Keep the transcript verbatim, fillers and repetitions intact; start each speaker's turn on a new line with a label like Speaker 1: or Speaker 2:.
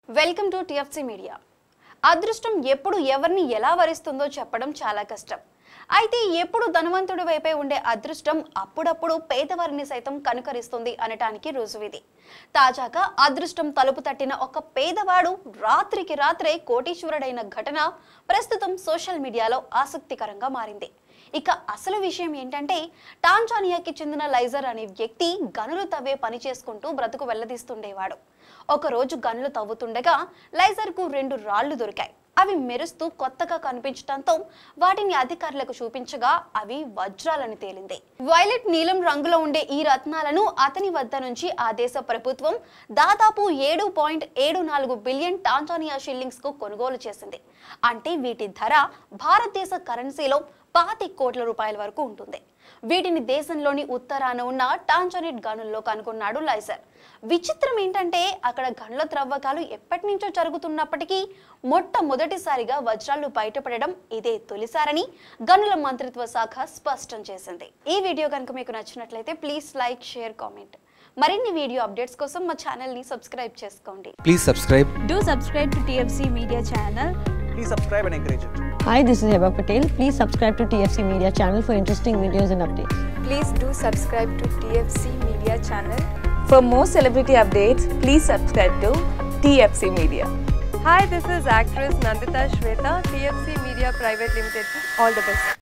Speaker 1: Welcome to TFC media. అదృష్టం ఎప్పుడు ఎవరిని ఎలా వరిస్తుందో చెప్పడం చాలా కష్టం. అయితే ఎప్పుడు ధనవంతుడి వైపే ఉండే అదృష్టం అప్పుడప్పుడు పేదవారిని సైతం కనుకరిస్తుంది అనటానికి రుజువిది. తాజాగా అదృష్టం తలుపు తట్టిన ఒక పేదవాడు రాత్రికి రాత్రే కోటీశ్వరుడైన ఘటన ప్రస్తుతం సోషల్ మీడియాలో ఆసక్తికరంగా మారింది. ఇక అసలు విషయం ఏంటంటే, టాంజానియాకి చెందిన లైజర్ అనే వ్యక్తి గనులు తవ్వే పని చేసుకుంటూ బ్రతుకు వెళ్లదీస్తుండేవాడు. ఒకరోజు గనులు తవ్వుతుండగా లైజర్ కు రెండు రాళ్లు దొరికాయి. అవి మెరుస్తూ కొత్తగా కనిపించడంతో వాటిని అధికారులకు చూపించగా అవి వజ్రాలని తేలింది. వైలెట్ నీలం రంగులో ఉండే ఈ రత్నాలను అతని వద్ద నుంచి ఆ దేశ ప్రభుత్వం దాదాపు ఏడు పాయింట్ ఏడు నాలుగు బిలియన్ టాంజానియా షిల్లింగ్స్ కు కొనుగోలు చేసింది. అంటే వీటి ధర భారతదేశ కరెన్సీలో పాతి కోట్ల రూపాయల వరకు ఉంటుంది. వీటిని దేశంలోని ఉత్తరాన ఉన్న టాంజానిట్ గనుల్లో కనుగొన్నాడు లైజర్. విచిత్రం ఏంటంటే, అక్కడ గనుల త్రవ్వకాలు ఎప్పటి నుంచో జరుగుతున్నప్పటికీ మొట్టమొదటిసారిగా వజ్రాలు బయటపడడం ఇదే తొలిసారని గనుల మంత్రిత్వ శాఖ స్పష్టం చేసింది. ఈ వీడియో కనుక మీకు నచ్చినట్లయితే ప్లీజ్ లైక్, షేర్, కామెంట్. మరిన్ని వీడియో అప్డేట్స్ కోసం మా ఛానల్ ని సబ్స్క్రైబ్ చేసుకోండి.
Speaker 2: Please subscribe.
Speaker 3: Do subscribe to T F C Media channel.
Speaker 2: Please subscribe and encourage it.
Speaker 4: Hi, this is Heba Patel. Please subscribe to T F C Media channel for interesting videos and updates.
Speaker 5: Please do subscribe to T F C Media channel. For more celebrity updates, please subscribe to T F C Media.
Speaker 6: Hi, this is actress Nandita Shweta, T F C Media Private Limited. All the best.